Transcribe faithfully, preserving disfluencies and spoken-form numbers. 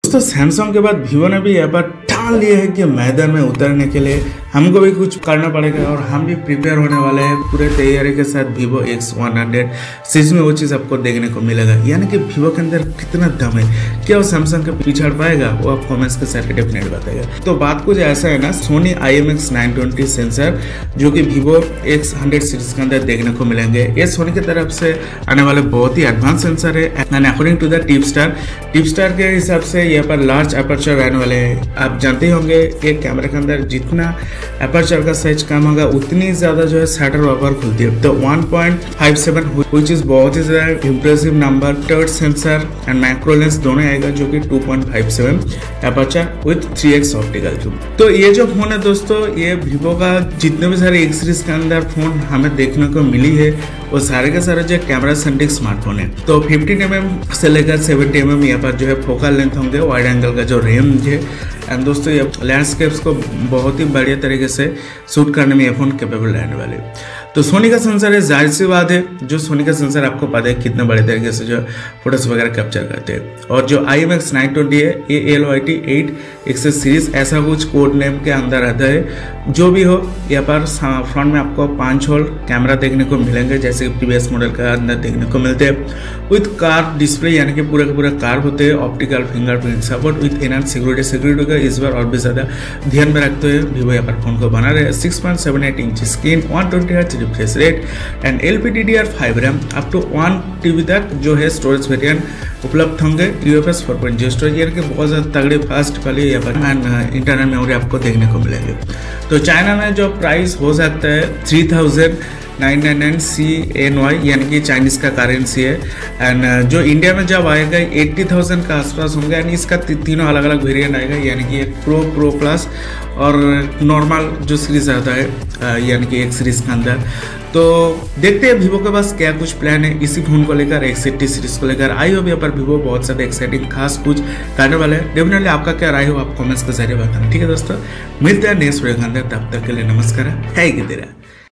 दोस्तों सैमसंग के बाद वीवो ने भी यहाँ पर ठान लिया है कि मैदान में उतरने के लिए हमको भी कुछ करना पड़ेगा और हम भी प्रिपेयर होने वाले हैं पूरे तैयारी के साथ। Vivo X one hundred series में वो चीज़ आपको देखने को मिलेगा, यानी कि वीवो के अंदर कितना दम है, क्या वो सैमसंग के पिछड़ पाएगा, वो आप कमेंट्स के साथ डेफिनेट बताएगा। तो बात कुछ ऐसा है ना, Sony I M X nine twenty sensor जो कि वीवो एक्स हंड्रेड सीरीज के अंदर देखने को मिलेंगे, ये सोनी की तरफ से आने वाले बहुत ही एडवांस सेंसर है। And according to the tipster tipster के हिसाब से यहाँ पर लार्ज अपर्चर रहने वाले हैं। आप जानते ही होंगे एक कैमरे के अंदर जितना अपर्चर का साइज कम होगा उतनी ज्यादा जो है शटर वापर खुलती है। तो one point five seven which is बहुत ही ज्यादा impressive number. Third sensor and macro lens दोनों आएगा जो कि two point five seven aperture with three X optical zoom. तो ये जो फोन है दोस्तों, ये वीवो का जितने भी सारे एक्स सीरीज के अंदर फोन हमें देखने को मिली है वो सारे के सारे जो कैमरा सेंट्रिक स्मार्टफोन है। तो फिफ्टीन एम एम से लेकर सेवेंटी एम एम यहाँ पर जो है फोकल लेंथ होंगे, वाइड एंगल का जो रेंज है। एंड दोस्तों ये लैंडस्केप्स को बहुत ही बढ़िया तरीके से शूट करने में ये फोन कैपेबल रहने वाले। तो सोनी का सेंसर है, जाहिर सी बात है जो सोनी का सेंसर आपको पता है कितने बड़े तरीके से जो फोटोज वगैरह कैप्चर करते हैं। और जो I M X nine twenty है ये L Y T eight access series ऐसा कुछ कोड नेम के अंदर आता है। जो भी हो यहाँ पर फ्रंट में आपको पांच होल कैमरा देखने को मिलेंगे जैसे प्रीवियस मॉडल का अंदर देखने को मिलते हैं। विथ कार डिस्प्ले यानी कि पूरा का पूरा कार होते हैं, optical fingerprint support with enhance security security का इस बार और भी ज्यादा ध्यान में रखते हुए वीवो यहाँ पर फोन को बना रहे हैं। Six point seven eight inch screen, one twenty hertz refresh rate and L P D D R five RAM up to one TB तक जो है स्टोरेज वेरिएंट उपलब्ध होंगे। U F S four point zero storage यानी कि बहुत ज्यादा तगड़े फास्ट वाले यहाँ पर एंड इंटरनल मेमोरी आपको देखने को मिलेंगे। तो चाइना में जो प्राइस हो सकता है three thousand nine nine nine C N Y यानी कि चाइनीज का करेंसी है। एंड जो इंडिया में जब आएगा एट्टी थाउजेंड का आसपास होंगे। एंड इसका ती, तीनों अलग अलग वेरिएंट आएगा यानी कि एक प्रो प्रो प्लस और नॉर्मल जो सीरीज आता है यानी कि एक सीरीज के अंदर। तो देखते हैं वीवो के पास क्या कुछ प्लान है इसी फोन को लेकर, एक्स एट्टी सीरीज को लेकर। आई होप यहाँ पर वीवो बहुत ज्यादा एक्साइटिंग खास कुछ करने वाले हैं। डेफिनेटली आपका क्या राय हो आप कमेंट्स के जरिए बताना, ठीक है दोस्तों। मिलते हैं नेक्स्ट वीडियो के अंदर, तब तक के लिए नमस्कार है तेरा।